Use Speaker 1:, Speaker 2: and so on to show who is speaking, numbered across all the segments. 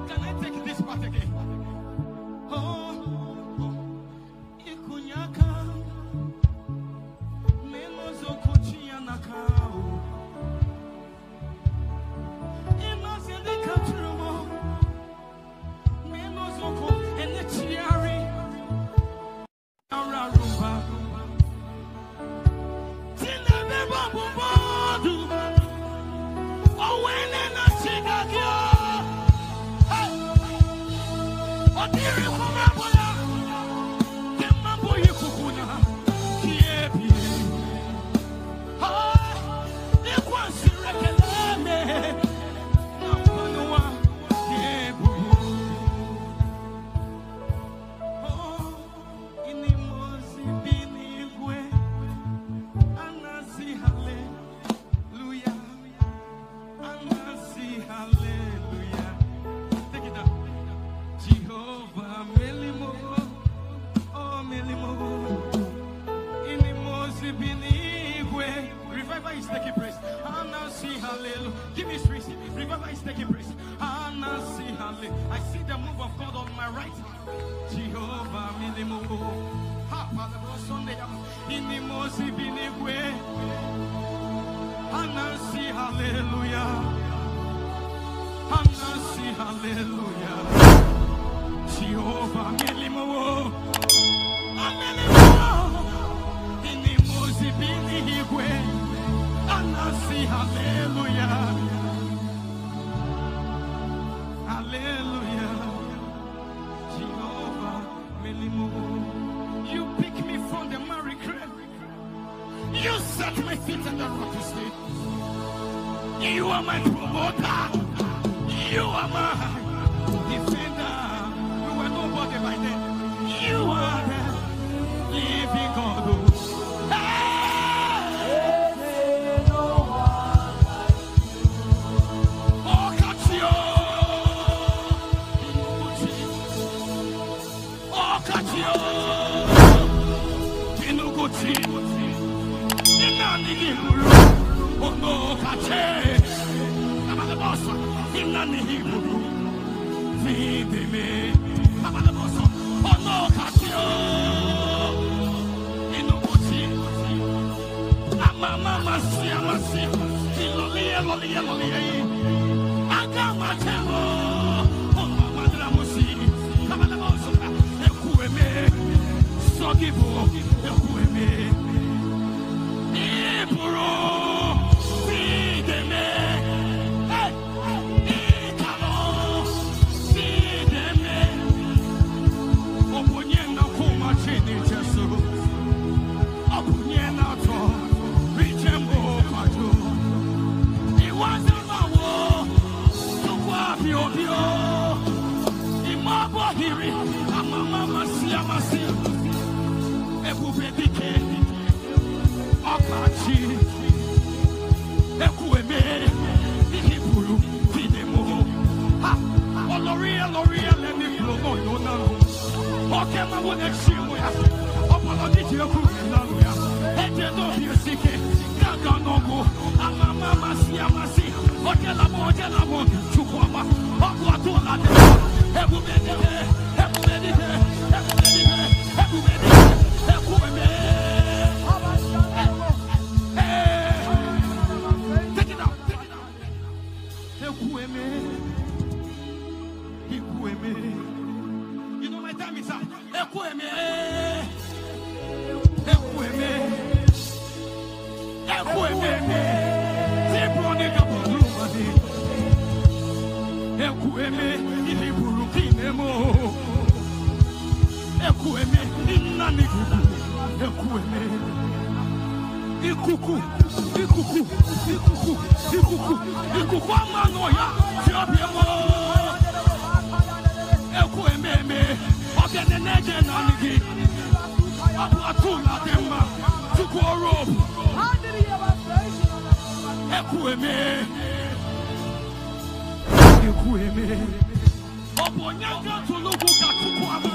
Speaker 1: Can I take this part again? Oh, ikunyaka memozo kuchianaka. Imazende katrumo memozo ko enechiari ararumba. Tina beba bumbodu. Oh, when I see that you. Odiri kumabola, kemambo yikukunya, kiebi. Ah, ikwansi rekeleme, nampanoa kiebu. Oh, inimozi binigwe, anasi hallelujah, anasi hallelujah. Take it up. Jehovah Melimo, oh Melimo, Inimosi Binigwe. Revival is taking place. Anasi hallelujah. Give me space. Revival is taking place. Anasi hallelujah. I see the move of God on my right. Jehovah Melimo. Ha, Father, Sunday. Inimosi Binigwe. Anasi hallelujah. Anasi hallelujah. Jehovah Melimo, Amelimo, Inimosi Binigwe, Anasi hallelujah, hallelujah. Jehovah Melimo, you pick me from the miry clay, you set my feet on the rock to stay. You are my promoter, you are my defender. Nobody by then. You are the living God. Oh, Katio. Oh, Katio. Kinuguti. Inani Hiburu. Oh, no, Kate. Amalabosa. Inani Hiburu. Feed me. Oh no, Katio, Inubuti, Mama, Siamasi, Lolia, Agamatemo, oh Mama Dramusi, Kamalamosa, Ekueme, Sogibo, Ekueme, Iburo, Fideme, Ikalo, Fideme. Opuniena kuma chini Jesu, opuniena to richembo kato. Iwaza mawo, tukwa pio pio. Imabo hiri, amama masi. Ebubedike, akachi. Ekueme, ihiburu, fidemo. Ha, oloria, let me blow no nano. Okay, my one extreme. Apology to your Hallelujah. Hey, don't be sick. Gaganogo. Amama Siamasi. Okay, la mo. Chukwama. Aquatola. Everybody. Take it out. You know my time is up. Ekueme. Zebroni kapulumani. Ekueme iliburu kinemo. Ekueme inani kuku. Ekueme. Ikuku amanoya. Tiabiemo. Ekueme. Ogenenege nanigi. Apatula dema. Tukoro. Ekueme. Obonyanga tulugu katukwamu.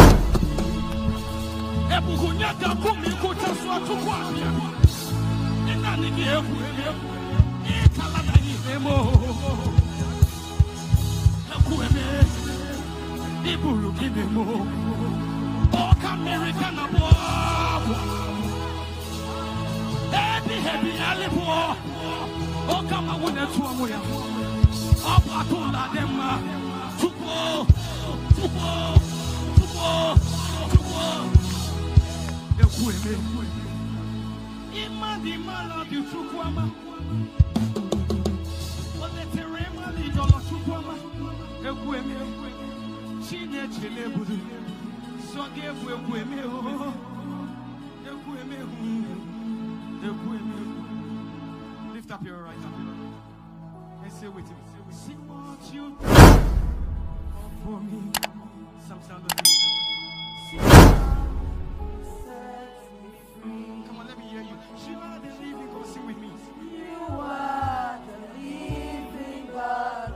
Speaker 1: Ebuhunyanga kumi kutaswa tukwamu. Inanigi ekueme. Ikalada yinemo. Ekueme. Iburu Kidemo, Oka American Abo, Heavy Alibo, Oka Mawuna Tuamuya, Opatula Dema, Tupo, the women. Imadi Mala, you Tukwama. What the Terema, the Dollar Tukwama, the women. She did Chilebudu, so give women. Lift up your right hand and say with him. See what you do for me. Some sound of it. Come on, let me hear you. You are the living God. Sing with me. You are the living God.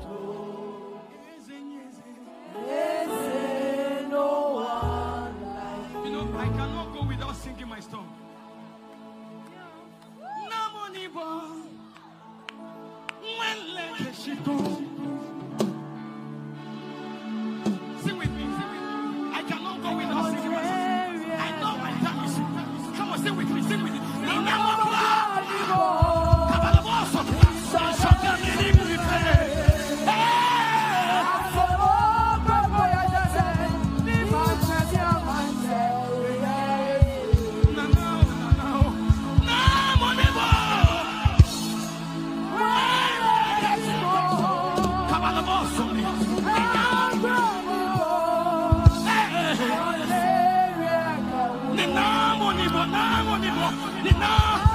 Speaker 1: Yes, no one like you. You know, I cannot go without singing my song. Sing with me. I cannot go without singing my song. I know my time is. Come on, sing with me. Sing with me. Nina